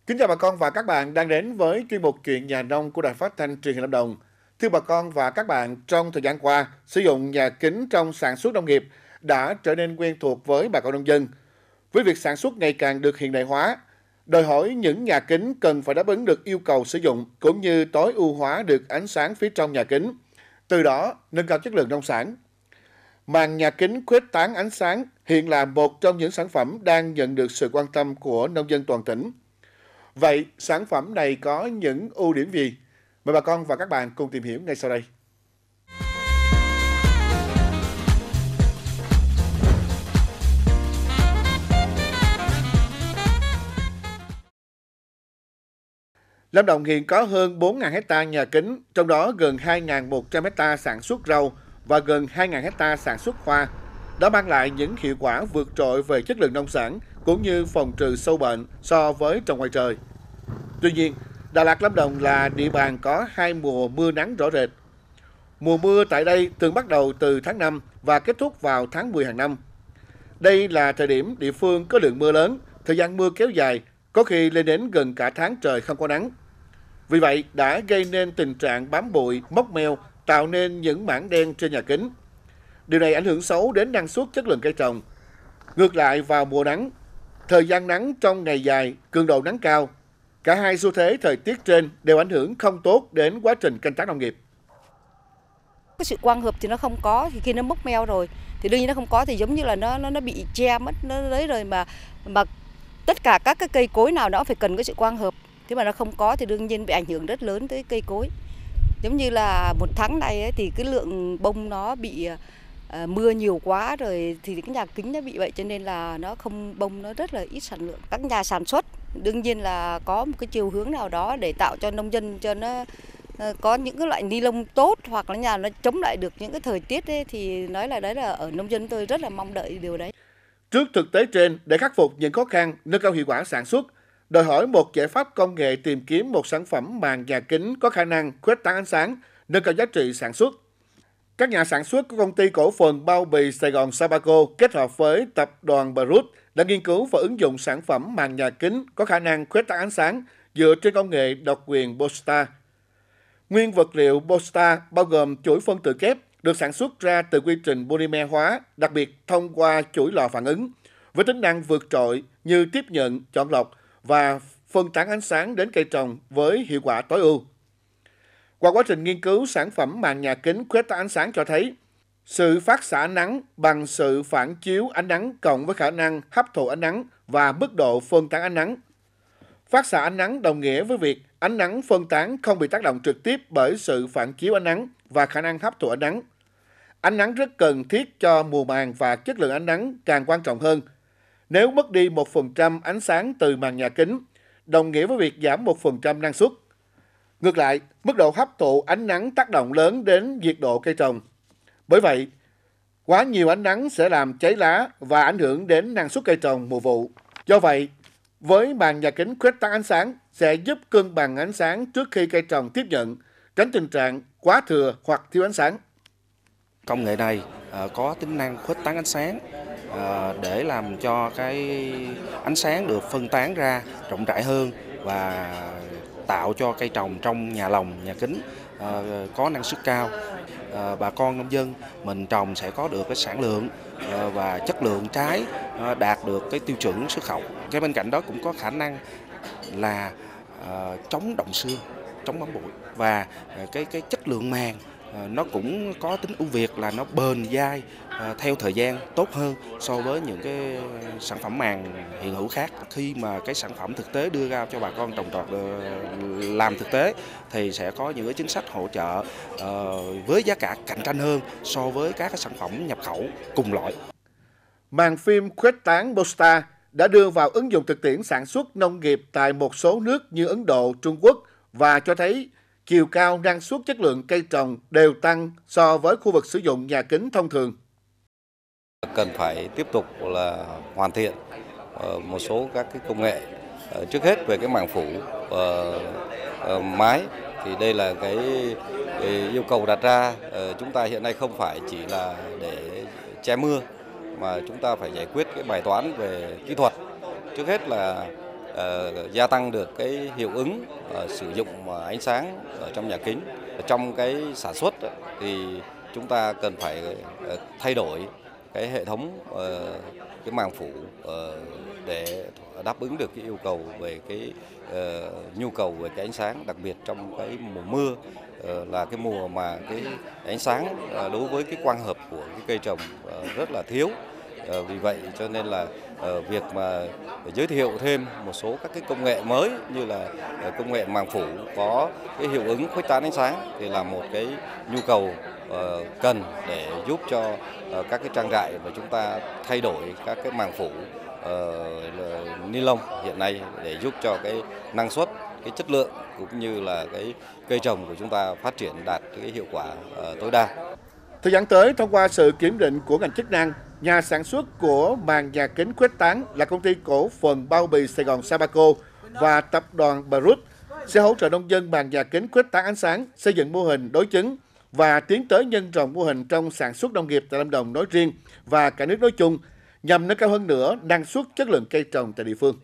Kính chào bà con và các bạn đang đến với chuyên mục Chuyện nhà nông của Đài Phát thanh Truyền hình Lâm Đồng. Thưa bà con và các bạn, trong thời gian qua, sử dụng nhà kính trong sản xuất nông nghiệp đã trở nên quen thuộc với bà con nông dân. Với việc sản xuất ngày càng được hiện đại hóa, đòi hỏi những nhà kính cần phải đáp ứng được yêu cầu sử dụng cũng như tối ưu hóa được ánh sáng phía trong nhà kính. Từ đó, nâng cao chất lượng nông sản. Màn nhà kính khuếch tán ánh sáng hiện là một trong những sản phẩm đang nhận được sự quan tâm của nông dân toàn tỉnh. Vậy, sản phẩm này có những ưu điểm gì? Mời bà con và các bạn cùng tìm hiểu ngay sau đây. Lâm Đồng hiện có hơn 4.000 hectare nhà kính, trong đó gần 2.100 hectare sản xuất rau và gần 2.000 hectare sản xuất hoa, đã mang lại những hiệu quả vượt trội về chất lượng nông sản cũng như phòng trừ sâu bệnh so với trồng ngoài trời. Tuy nhiên, Đà Lạt Lâm Đồng là địa bàn có hai mùa mưa nắng rõ rệt. Mùa mưa tại đây thường bắt đầu từ tháng 5 và kết thúc vào tháng 10 hàng năm. Đây là thời điểm địa phương có lượng mưa lớn, thời gian mưa kéo dài, có khi lên đến gần cả tháng trời không có nắng. Vì vậy, đã gây nên tình trạng bám bụi, mốc meo, tạo nên những mảng đen trên nhà kính. Điều này ảnh hưởng xấu đến năng suất chất lượng cây trồng. Ngược lại vào mùa nắng, thời gian nắng trong ngày dài, cường độ nắng cao, cả hai xu thế thời tiết trên đều ảnh hưởng không tốt đến quá trình canh tác nông nghiệp. Cái sự quang hợp thì nó không có, thì khi nó mốc meo rồi thì đương nhiên nó không có, thì giống như là nó bị che mất nó đấy rồi, mà tất cả các cái cây cối nào đó phải cần cái sự quang hợp, thế mà nó không có thì đương nhiên bị ảnh hưởng rất lớn tới cây cối. Giống như là một tháng này ấy, thì cái lượng bông nó bị mưa nhiều quá rồi thì cái nhà kính nó bị vậy, cho nên là nó không, bông nó rất là ít sản lượng. Các nhà sản xuất đương nhiên là có một cái chiều hướng nào đó để tạo cho nông dân cho nó có những cái loại ni lông tốt, hoặc là nhà nó chống lại được những cái thời tiết ấy, thì nói là đấy là ở nông dân tôi rất là mong đợi điều đấy. Trước thực tế trên, để khắc phục những khó khăn, nâng cao hiệu quả sản xuất, đòi hỏi một giải pháp công nghệ tìm kiếm một sản phẩm màn nhà kính có khả năng khuếch tán ánh sáng, nâng cao giá trị sản xuất. Các nhà sản xuất của công ty cổ phần bao bì Sài Gòn Sabaco kết hợp với tập đoàn Brut đã nghiên cứu và ứng dụng sản phẩm màn nhà kính có khả năng khuếch tán ánh sáng dựa trên công nghệ độc quyền Bosta. Nguyên vật liệu Bosta bao gồm chuỗi phân tử kép được sản xuất ra từ quy trình polymer hóa, đặc biệt thông qua chuỗi lò phản ứng, với tính năng vượt trội như tiếp nhận, chọn lọc và phân tán ánh sáng đến cây trồng với hiệu quả tối ưu. Qua quá trình nghiên cứu, sản phẩm màn nhà kính khuếch tán ánh sáng cho thấy sự phát xạ ánh nắng bằng sự phản chiếu ánh nắng cộng với khả năng hấp thụ ánh nắng và mức độ phân tán ánh nắng. Phát xạ ánh nắng đồng nghĩa với việc ánh nắng phân tán không bị tác động trực tiếp bởi sự phản chiếu ánh nắng và khả năng hấp thụ ánh nắng. Ánh nắng rất cần thiết cho mùa màng và chất lượng ánh nắng càng quan trọng hơn. Nếu mất đi 1% ánh sáng từ màn nhà kính, đồng nghĩa với việc giảm 1% năng suất. Ngược lại, mức độ hấp thụ ánh nắng tác động lớn đến nhiệt độ cây trồng. Bởi vậy, quá nhiều ánh nắng sẽ làm cháy lá và ảnh hưởng đến năng suất cây trồng mùa vụ. Do vậy, với màn nhà kính khuếch tán ánh sáng sẽ giúp cân bằng ánh sáng trước khi cây trồng tiếp nhận, tránh tình trạng quá thừa hoặc thiếu ánh sáng. Công nghệ này có tính năng khuếch tán ánh sáng để làm cho cái ánh sáng được phân tán ra rộng rãi hơn và tạo cho cây trồng trong nhà lồng, nhà kính có năng suất cao. Bà con nông dân mình trồng sẽ có được cái sản lượng và chất lượng trái đạt được cái tiêu chuẩn xuất khẩu. Cái bên cạnh đó cũng có khả năng là chống động xương, chống bám bụi, và cái chất lượng màng nó cũng có tính ưu việt là nó bền dai theo thời gian tốt hơn so với những cái sản phẩm màng hiện hữu khác. Khi mà cái sản phẩm thực tế đưa ra cho bà con trồng trọt làm thực tế thì sẽ có những cái chính sách hỗ trợ với giá cả cạnh tranh hơn so với các cái sản phẩm nhập khẩu cùng loại. Màn phim khuếch tán Bosta đã đưa vào ứng dụng thực tiễn sản xuất nông nghiệp tại một số nước như Ấn Độ, Trung Quốc và cho thấy chiều cao, năng suất, chất lượng cây trồng đều tăng so với khu vực sử dụng nhà kính thông thường. Cần phải tiếp tục là hoàn thiện một số các cái công nghệ. Trước hết về cái màng phủ mái thì đây là cái yêu cầu đặt ra. Chúng ta hiện nay không phải chỉ là để che mưa mà chúng ta phải giải quyết cái bài toán về kỹ thuật. Trước hết là gia tăng được cái hiệu ứng sử dụng ánh sáng ở trong nhà kính. Trong cái sản xuất thì chúng ta cần phải thay đổi cái hệ thống cái màng phủ để đáp ứng được cái yêu cầu về cái nhu cầu về cái ánh sáng, đặc biệt trong cái mùa mưa là cái mùa mà cái ánh sáng đối với cái quang hợp của cái cây trồng rất là thiếu. Vì vậy cho nên là việc mà giới thiệu thêm một số các cái công nghệ mới như là công nghệ màng phủ có cái hiệu ứng khuếch tán ánh sáng thì là một cái nhu cầu cần để giúp cho các cái trang trại và chúng ta thay đổi các cái màng phủ ni lông hiện nay để giúp cho cái năng suất, cái chất lượng cũng như là cái cây trồng của chúng ta phát triển đạt cái hiệu quả tối đa. Thời gian tới, thông qua sự kiểm định của ngành chức năng, nhà sản xuất của màn nhà kính khuếch tán là công ty cổ phần bao bì Sài Gòn Sabaco và tập đoàn Brut sẽ hỗ trợ nông dân màn nhà kính khuếch tán ánh sáng, xây dựng mô hình đối chứng và tiến tới nhân rộng mô hình trong sản xuất nông nghiệp tại Lâm Đồng nói riêng và cả nước nói chung, nhằm nâng cao hơn nữa năng suất, chất lượng cây trồng tại địa phương.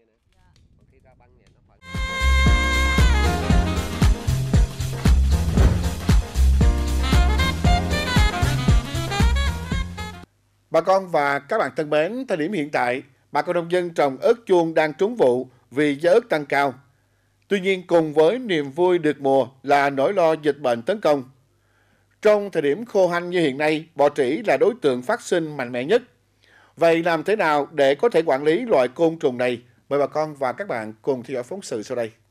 Bà con và các bạn thân mến, thời điểm hiện tại, bà con nông dân trồng ớt chuông đang trúng vụ vì giá ớt tăng cao. Tuy nhiên, cùng với niềm vui được mùa là nỗi lo dịch bệnh tấn công. Trong thời điểm khô hanh như hiện nay, bọ trĩ là đối tượng phát sinh mạnh mẽ nhất. Vậy làm thế nào để có thể quản lý loại côn trùng này? Mời bà con và các bạn cùng theo dõi phóng sự sau đây.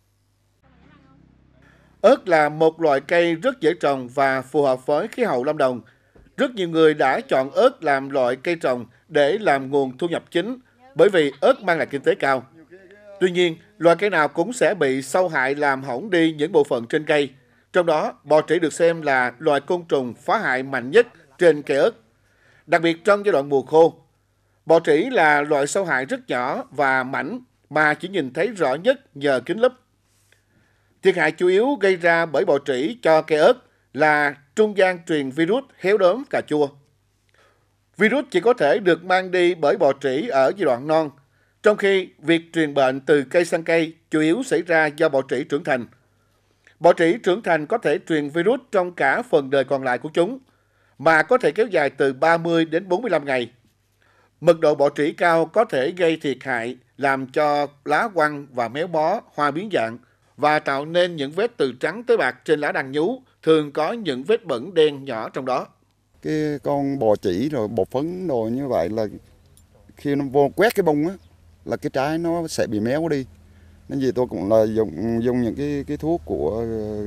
Ớt là một loại cây rất dễ trồng và phù hợp với khí hậu Lâm Đồng. Rất nhiều người đã chọn ớt làm loại cây trồng để làm nguồn thu nhập chính, bởi vì ớt mang lại kinh tế cao. Tuy nhiên, loài cây nào cũng sẽ bị sâu hại làm hỏng đi những bộ phận trên cây. Trong đó, bọ trĩ được xem là loài côn trùng phá hại mạnh nhất trên cây ớt. Đặc biệt trong giai đoạn mùa khô, bọ trĩ là loại sâu hại rất nhỏ và mảnh mà chỉ nhìn thấy rõ nhất nhờ kính lúp. Thiệt hại chủ yếu gây ra bởi bọ trĩ cho cây ớt là trung gian truyền virus héo đốm cà chua. Virus chỉ có thể được mang đi bởi bọ trĩ ở giai đoạn non, trong khi việc truyền bệnh từ cây sang cây chủ yếu xảy ra do bọ trĩ trưởng thành. Bọ trĩ trưởng thành có thể truyền virus trong cả phần đời còn lại của chúng, mà có thể kéo dài từ 30 đến 45 ngày. Mật độ bọ trĩ cao có thể gây thiệt hại, làm cho lá quăng và méo mó, hoa biến dạng và tạo nên những vết từ trắng tới bạc trên lá đằng nhú, thường có những vết bẩn đen nhỏ trong đó. Cái con bọ trĩ rồi bột phấn rồi như vậy là khi nó vô quét cái bông á là cái trái nó sẽ bị méo đi. Nên vì tôi cũng là dùng những cái thuốc của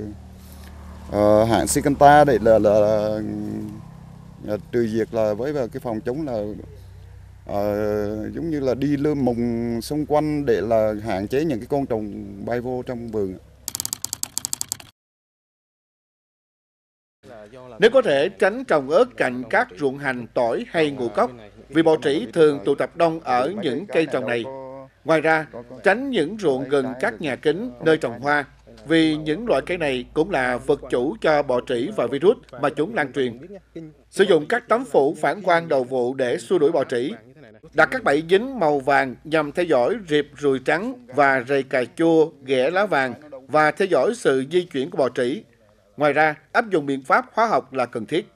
hãng Syngenta để là trừ diệt là với cái phòng chống là giống như là đi lơ mùng xung quanh để là hạn chế những cái con trùng bay vô trong vườn. Nếu có thể tránh trồng ớt cạnh các ruộng hành, tỏi hay ngũ cốc, vì bọ trĩ thường tụ tập đông ở những cây trồng này. Ngoài ra, tránh những ruộng gần các nhà kính, nơi trồng hoa, vì những loại cây này cũng là vật chủ cho bọ trĩ và virus mà chúng lan truyền. Sử dụng các tấm phủ phản quang đầu vụ để xua đuổi bọ trĩ. Đặt các bẫy dính màu vàng nhằm theo dõi rệp ruồi trắng và rầy cà chua, ghẻ lá vàng và theo dõi sự di chuyển của bọ trĩ. Ngoài ra, áp dụng biện pháp hóa học là cần thiết.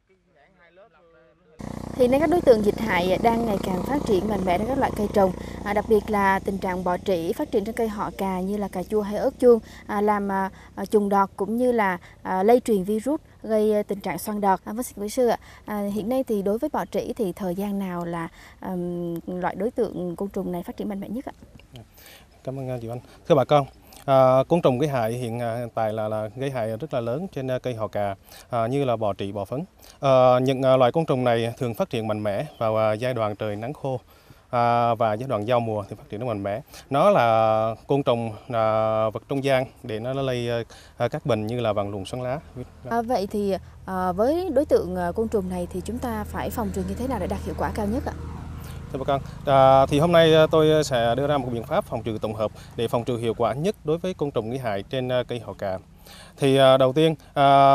Hiện nay các đối tượng dịch hại đang ngày càng phát triển mạnh mẽ trên các loại cây trồng, đặc biệt là tình trạng bọ trĩ phát triển trên cây họ cà như là cà chua hay ớt chuông, làm trùng đọt cũng như là lây truyền virus gây tình trạng xoăn đọt. Vâng, xin quý sư ạ, hiện nay thì đối với bọ trĩ thì thời gian nào là loại đối tượng côn trùng này phát triển mạnh mẽ nhất ạ? Cảm ơn chị Anh. Thưa bà con, côn trùng gây hại hiện tại là gây hại rất là lớn trên cây họ cà như là bọ trĩ, bọ phấn. Những loài côn trùng này thường phát triển mạnh mẽ vào giai đoạn trời nắng khô và giai đoạn giao mùa thì phát triển rất mạnh mẽ. Nó là côn trùng vật trung gian để nó lây các bệnh như là vàng lùn xoắn lá. Vậy thì với đối tượng côn trùng này thì chúng ta phải phòng trừ như thế nào để đạt hiệu quả cao nhất ạ? Thưa bà con, thì hôm nay tôi sẽ đưa ra một biện pháp phòng trừ tổng hợp để phòng trừ hiệu quả nhất đối với côn trùng gây hại trên cây họ cà. Thì đầu tiên,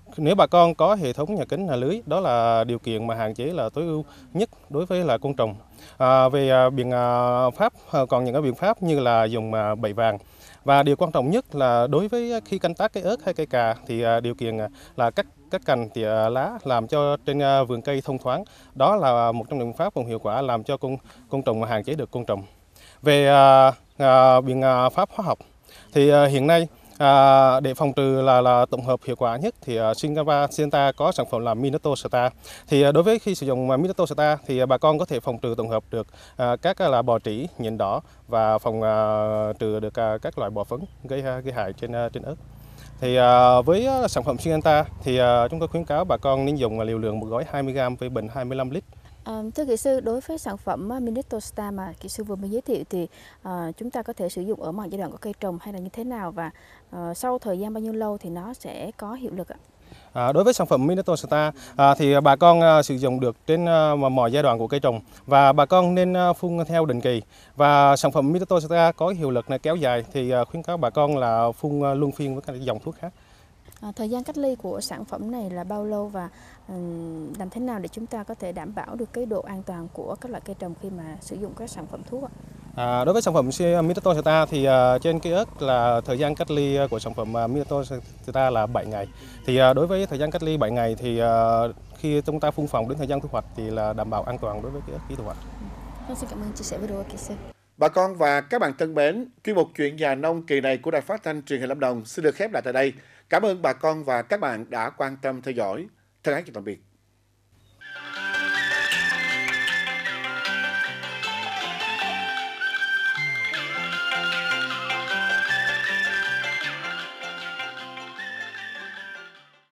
Nếu bà con có hệ thống nhà kính nhà lưới, đó là điều kiện mà hạn chế là tối ưu nhất đối với là côn trùng. Về biện pháp, còn những cái biện pháp như là dùng bẫy vàng. Và điều quan trọng nhất là đối với khi canh tác cây ớt hay cây cà thì điều kiện là cắt cành tỉa lá làm cho trên vườn cây thông thoáng. Đó là một trong những biện pháp còn hiệu quả làm cho côn trùng hạn chế được côn trùng. Về biện pháp hóa học thì hiện nay để phòng trừ là tổng hợp hiệu quả nhất thì Syngenta có sản phẩm là Minotostar. Thì đối với khi sử dụng Minotostar thì bà con có thể phòng trừ tổng hợp được các là bọ trĩ, nhện đỏ và phòng trừ được các loại bọ phấn gây hại trên ớt. Thì với sản phẩm Syngenta thì chúng tôi khuyến cáo bà con nên dùng liều lượng một gói 20g với bình 25 lít. Thưa kỹ sư, đối với sản phẩm Minotostar mà kỹ sư vừa mới giới thiệu thì chúng ta có thể sử dụng ở mọi giai đoạn của cây trồng hay là như thế nào, và sau thời gian bao nhiêu lâu thì nó sẽ có hiệu lực ạ? Đối với sản phẩm Minotostar thì bà con sử dụng được trên mọi giai đoạn của cây trồng và bà con nên phun theo định kỳ. Và sản phẩm Minotostar có hiệu lực kéo dài thì khuyến cáo bà con là phun luân phiên với các dòng thuốc khác. Thời gian cách ly của sản phẩm này là bao lâu và làm thế nào để chúng ta có thể đảm bảo được cái độ an toàn của các loại cây trồng khi mà sử dụng các sản phẩm thuốc ạ? Đối với sản phẩm Minotostar thì trên cây ớt là thời gian cách ly của sản phẩm Minotostar là 7 ngày. Thì đối với thời gian cách ly 7 ngày thì khi chúng ta phun phòng đến thời gian thu hoạch thì là đảm bảo an toàn đối với cây ớt khi thu hoạch. Xin cảm ơn chia sẻ vừa rồi kỹ sư. Bà con và các bạn thân mến, chuyên mục Chuyện nhà nông kỳ này của Đài Phát thanh Truyền hình Lâm Đồng xin được khép lại tại đây. Cảm ơn bà con và các bạn đã quan tâm theo dõi. Thân ái chào tạm biệt.